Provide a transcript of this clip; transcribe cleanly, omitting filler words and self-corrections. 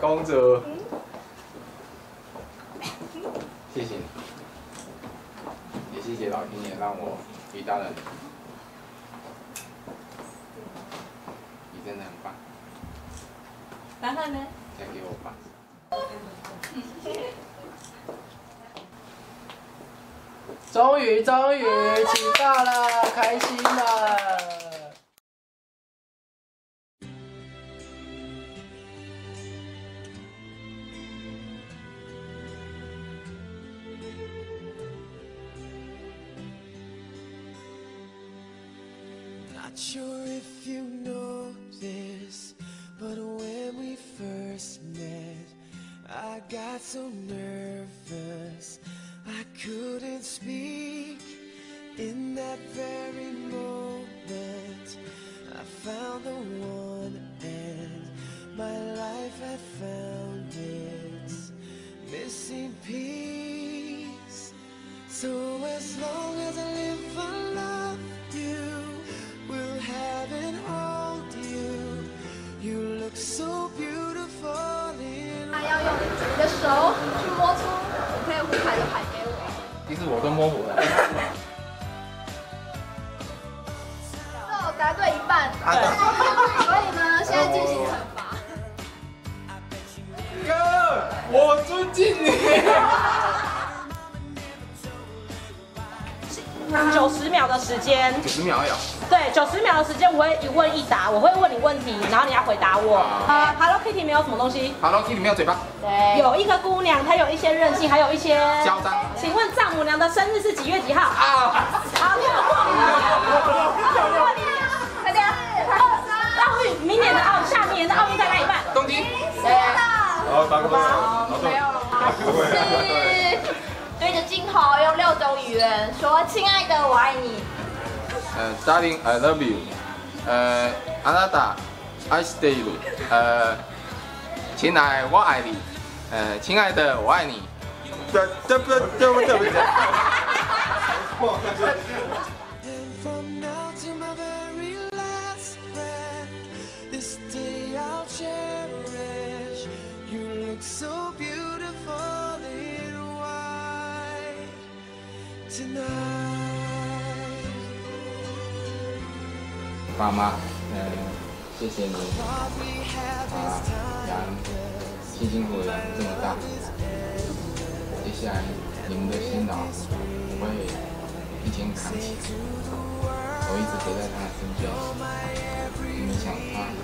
公主，谢谢你，也谢谢老天爷让我遇到了你，你真的很棒。 然后呢？ 嫁给我吧。终于请到了，开心了。 Not sure if you know this, but when we first met, I got so nervous I couldn't speak. In that very moment, I found the one, and my life had found its missing piece. So as long as I live, I love you, will have and hold you. You look so beautiful in 他要用你的手去摸出我可以胡牌的牌给我。 其实我都摸不了。 那我答对一半，所以呢，现在进行惩罚。 哥，我尊敬你。 90秒的时间 90秒有。 对，90秒的时间，我会一问一答，我会问你问题，然后你要回答我。Hello Kitty 里面有什么东西 Hello Kitty 没有嘴巴。 对，有一个姑娘，她有一些任性，还有一些嚣张。 请问丈母娘的生日是几月几号？ 啊！ 好，跳过。 快点奥运，明年的下明年的奥运在哪里办？ 东京。 对。 好，打个包。 没有了。是对着镜头用6种语言说：“亲爱的，我爱你。” Darling, I love you. あなた愛している。亲爱，我爱你。亲爱的，我爱你。 对。 And from now to my very last breath, this day I'll cherish. You look so beautiful in white tonight. 爸妈，谢谢你辛辛苦苦养这么大。接下来你们的辛劳我会一肩扛起，我一直陪在他的身边。你们想他。